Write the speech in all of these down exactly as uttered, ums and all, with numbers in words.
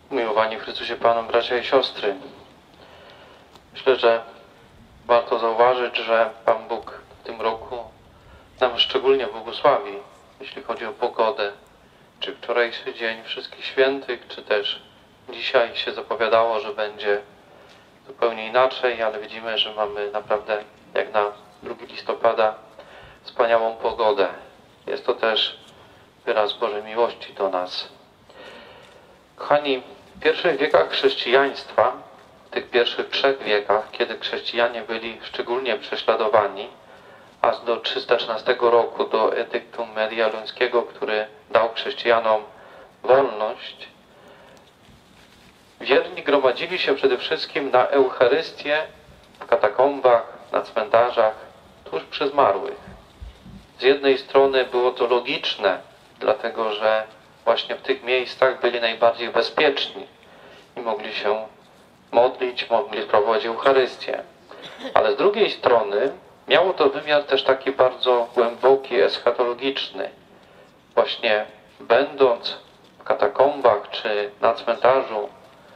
Umiłowani w Chrystusie Panu, bracia i siostry. Myślę, że warto zauważyć, że Pan Bóg w tym roku nam szczególnie błogosławi, jeśli chodzi o pogodę. Czy wczorajszy dzień Wszystkich Świętych, czy też dzisiaj się zapowiadało, że będzie zupełnie inaczej, ale widzimy, że mamy naprawdę, jak na drugiego listopada, wspaniałą pogodę. Jest to też wyraz Bożej miłości do nas. Kochani, w pierwszych wiekach chrześcijaństwa, w tych pierwszych trzech wiekach, kiedy chrześcijanie byli szczególnie prześladowani, aż do trzysta trzynastego roku, do edyktu medialuńskiego, który dał chrześcijanom wolność, wierni gromadzili się przede wszystkim na Eucharystię w katakombach, na cmentarzach, tuż przy zmarłych. Z jednej strony było to logiczne, dlatego że właśnie w tych miejscach byli najbardziej bezpieczni i mogli się modlić, mogli sprawować Eucharystię. Ale z drugiej strony miało to wymiar też taki bardzo głęboki, eschatologiczny. Właśnie będąc w katakombach czy na cmentarzu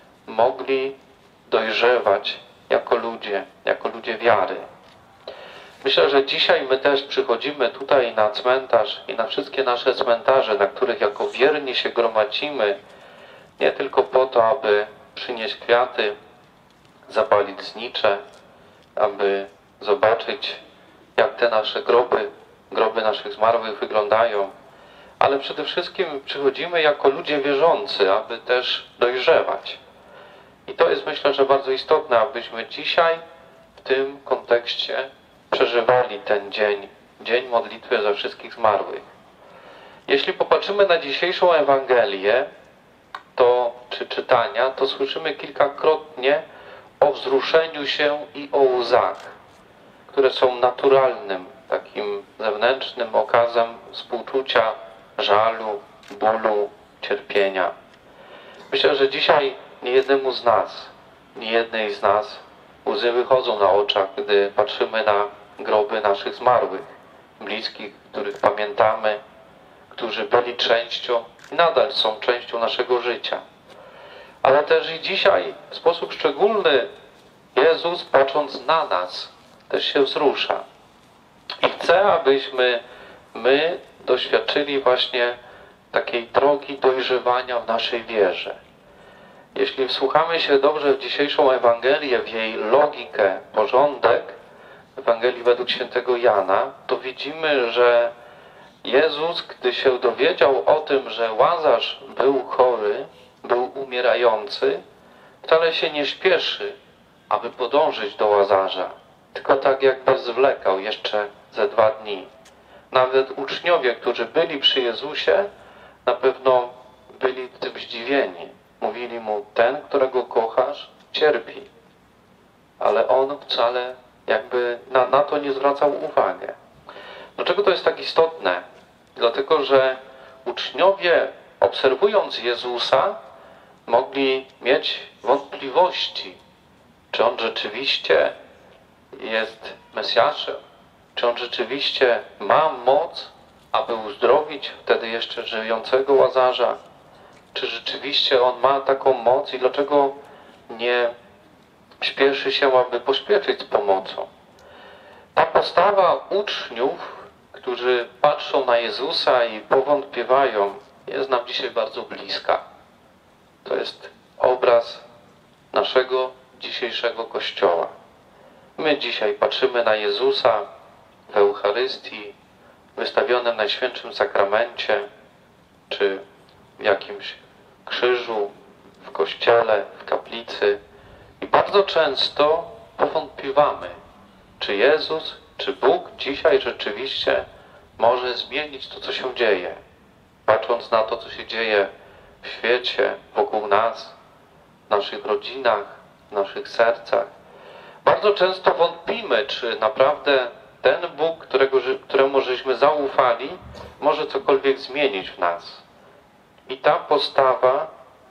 mogli dojrzewać jako ludzie, jako ludzie wiary. Myślę, że dzisiaj my też przychodzimy tutaj na cmentarz i na wszystkie nasze cmentarze, na których jako wierni się gromadzimy, nie tylko po to, aby przynieść kwiaty, zapalić znicze, aby zobaczyć, jak te nasze groby, groby naszych zmarłych wyglądają, ale przede wszystkim przychodzimy jako ludzie wierzący, aby też dojrzewać. I to jest, myślę, że bardzo istotne, abyśmy dzisiaj w tym kontekście przeżywali ten dzień, dzień modlitwy za wszystkich zmarłych. Jeśli popatrzymy na dzisiejszą Ewangelię, to, czy czytania, to słyszymy kilkakrotnie o wzruszeniu się i o łzach, które są naturalnym, takim zewnętrznym okazem współczucia, żalu, bólu, cierpienia. Myślę, że dzisiaj niejednemu z nas, niejednej z nas łzy wychodzą na oczach, gdy patrzymy na groby naszych zmarłych, bliskich, których pamiętamy, którzy byli częścią i nadal są częścią naszego życia. Ale też i dzisiaj w sposób szczególny Jezus, patrząc na nas, też się wzrusza. I chce, abyśmy my doświadczyli właśnie takiej drogi dojrzewania w naszej wierze. Jeśli wsłuchamy się dobrze w dzisiejszą Ewangelię, w jej logikę, porządek, Ewangelii według świętego Jana, to widzimy, że Jezus, gdy się dowiedział o tym, że Łazarz był chory, był umierający, wcale się nie śpieszy, aby podążyć do Łazarza, tylko tak jakby zwlekał jeszcze ze dwa dni. Nawet uczniowie, którzy byli przy Jezusie, na pewno byli tym zdziwieni. Mówili mu, ten, którego kochasz, cierpi. Ale on wcale jakby na, na to nie zwracał uwagi. Dlaczego to jest tak istotne? Dlatego, że uczniowie, obserwując Jezusa, mogli mieć wątpliwości, czy On rzeczywiście jest Mesjaszem, czy On rzeczywiście ma moc, aby uzdrowić wtedy jeszcze żyjącego Łazarza, czy rzeczywiście On ma taką moc i dlaczego nie śpieszy się, aby pośpieszyć z pomocą. Ta postawa uczniów, którzy patrzą na Jezusa i powątpiewają, jest nam dzisiaj bardzo bliska. To jest obraz naszego dzisiejszego Kościoła. My dzisiaj patrzymy na Jezusa w Eucharystii, wystawionym na Najświętszym Sakramencie, czy w jakimś krzyżu, w kościele, w kaplicy i bardzo często powątpiewamy, czy Jezus, czy Bóg dzisiaj rzeczywiście może zmienić to, co się dzieje. Patrząc na to, co się dzieje w świecie, wokół nas, w naszych rodzinach, w naszych sercach, bardzo często wątpimy, czy naprawdę ten Bóg, którego, któremu żeśmy zaufali, może cokolwiek zmienić w nas. I ta postawa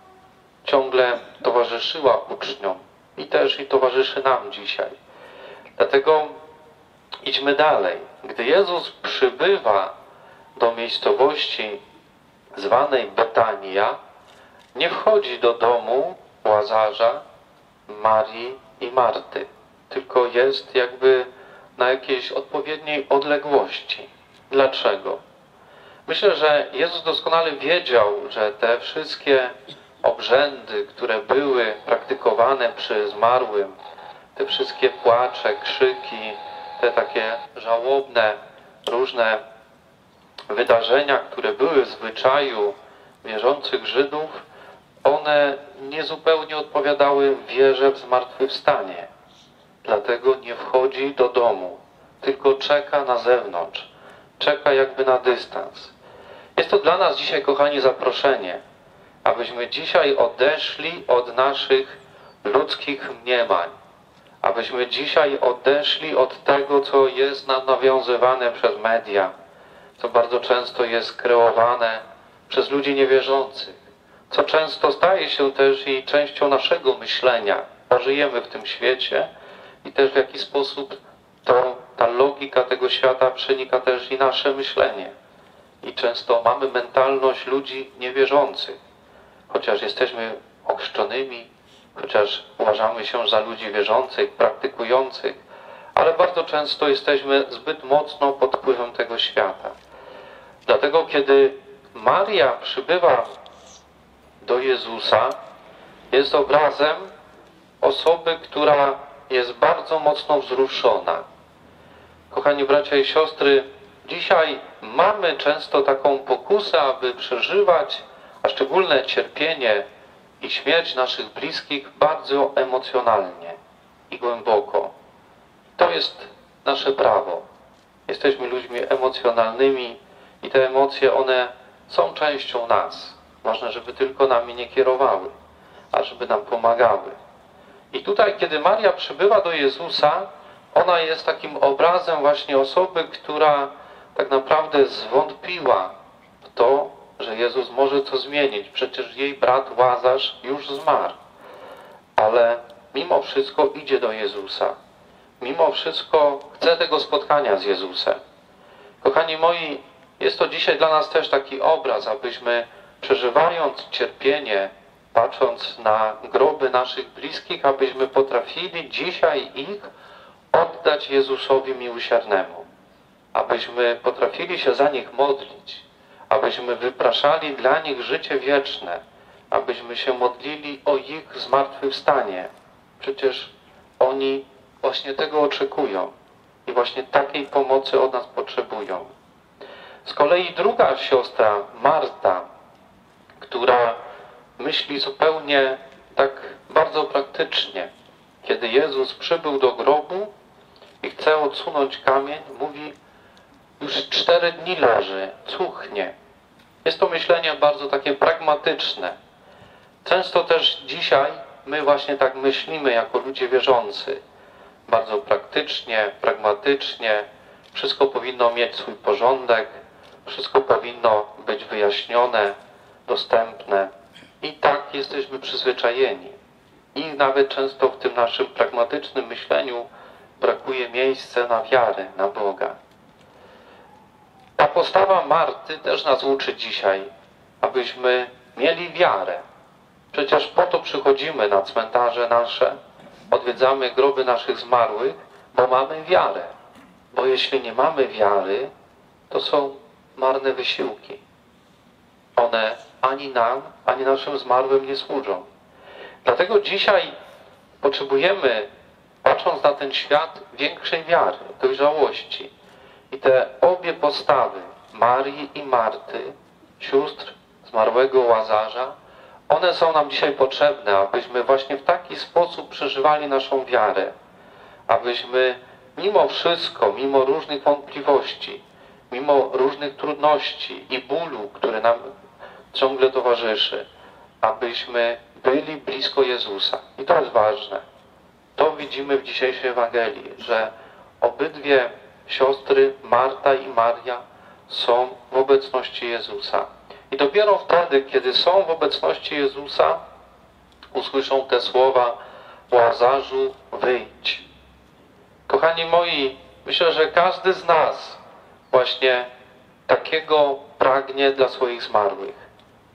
ciągle towarzyszyła uczniom i też i towarzyszy nam dzisiaj. Dlatego idźmy dalej. Gdy Jezus przybywa do miejscowości zwanej Betania, nie wchodzi do domu Łazarza, Marii i Marty, tylko jest jakby na jakiejś odpowiedniej odległości. Dlaczego? Myślę, że Jezus doskonale wiedział, że te wszystkie obrzędy, które były praktykowane przy zmarłym, te wszystkie płacze, krzyki, te takie żałobne, różne wydarzenia, które były w zwyczaju wierzących Żydów, one niezupełnie odpowiadały wierze w zmartwychwstanie. Dlatego nie wchodzi do domu, tylko czeka na zewnątrz, czeka jakby na dystans. Jest to dla nas dzisiaj, kochani, zaproszenie, abyśmy dzisiaj odeszli od naszych ludzkich mniemań, abyśmy dzisiaj odeszli od tego, co jest nam nawiązywane przez media, co bardzo często jest kreowane przez ludzi niewierzących, co często staje się też i częścią naszego myślenia, bo żyjemy w tym świecie i też w jaki sposób to, ta logika tego świata przenika też i nasze myślenie. I często mamy mentalność ludzi niewierzących, chociaż jesteśmy ochrzczonymi, chociaż uważamy się za ludzi wierzących, praktykujących, ale bardzo często jesteśmy zbyt mocno pod wpływem tego świata. Dlatego kiedy Maria przybywa do Jezusa, jest obrazem osoby, która jest bardzo mocno wzruszona. Kochani bracia i siostry, dzisiaj mamy często taką pokusę, aby przeżywać, a szczególne cierpienie i śmierć naszych bliskich bardzo emocjonalnie i głęboko. To jest nasze prawo. Jesteśmy ludźmi emocjonalnymi i te emocje, one są częścią nas. Ważne, żeby tylko nami nie kierowały, a żeby nam pomagały. I tutaj, kiedy Maria przybywa do Jezusa, ona jest takim obrazem właśnie osoby, która tak naprawdę zwątpiła w to, że Jezus może to zmienić. Przecież jej brat Łazarz już zmarł. Ale mimo wszystko idzie do Jezusa. Mimo wszystko chce tego spotkania z Jezusem. Kochani moi, jest to dzisiaj dla nas też taki obraz, abyśmy przeżywając cierpienie, patrząc na groby naszych bliskich, abyśmy potrafili dzisiaj ich oddać Jezusowi miłosiernemu. Abyśmy potrafili się za nich modlić. Abyśmy wypraszali dla nich życie wieczne. Abyśmy się modlili o ich zmartwychwstanie. Przecież oni właśnie tego oczekują. I właśnie takiej pomocy od nas potrzebują. Z kolei druga siostra, Marta, która myśli zupełnie tak bardzo praktycznie. Kiedy Jezus przybył do grobu i chce odsunąć kamień, mówi: już cztery dni leży, cuchnie. Jest to myślenie bardzo takie pragmatyczne. Często też dzisiaj my właśnie tak myślimy jako ludzie wierzący. Bardzo praktycznie, pragmatycznie. Wszystko powinno mieć swój porządek. Wszystko powinno być wyjaśnione, dostępne. I tak jesteśmy przyzwyczajeni. I nawet często w tym naszym pragmatycznym myśleniu brakuje miejsca na wiarę, na Boga. Ta postawa Marty też nas uczy dzisiaj, abyśmy mieli wiarę. Przecież po to przychodzimy na cmentarze nasze, odwiedzamy groby naszych zmarłych, bo mamy wiarę. Bo jeśli nie mamy wiary, to są marne wysiłki. One ani nam, ani naszym zmarłym nie służą. Dlatego dzisiaj potrzebujemy, patrząc na ten świat, większej wiary, dojrzałości. I te obie postawy, Marii i Marty, sióstr zmarłego Łazarza, one są nam dzisiaj potrzebne, abyśmy właśnie w taki sposób przeżywali naszą wiarę. Abyśmy mimo wszystko, mimo różnych wątpliwości, mimo różnych trudności i bólu, które nam ciągle towarzyszy, abyśmy byli blisko Jezusa. I to jest ważne. To widzimy w dzisiejszej Ewangelii, że obydwie siostry, Marta i Maria, są w obecności Jezusa. I dopiero wtedy, kiedy są w obecności Jezusa, usłyszą te słowa: Łazarzu, wyjdź. Kochani moi, myślę, że każdy z nas właśnie takiego pragnie dla swoich zmarłych.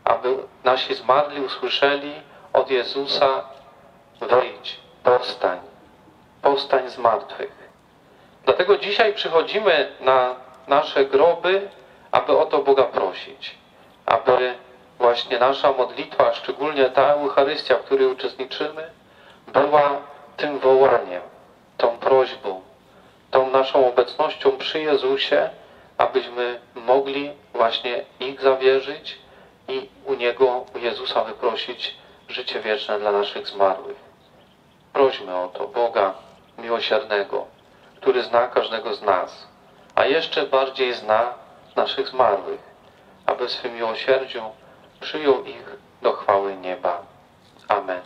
aby nasi zmarli usłyszeli od Jezusa: wyjdź, powstań, powstań z martwych. Dlatego dzisiaj przychodzimy na nasze groby, aby o to Boga prosić, aby właśnie nasza modlitwa, szczególnie ta Eucharystia, w której uczestniczymy, była tym wołaniem, tą prośbą, tą naszą obecnością przy Jezusie, abyśmy mogli właśnie ich zawierzyć i u Niego, u Jezusa wyprosić życie wieczne dla naszych zmarłych. Prośmy o to Boga miłosiernego, który zna każdego z nas, a jeszcze bardziej zna naszych zmarłych, aby w swym miłosierdziu przyjął ich do chwały nieba. Amen.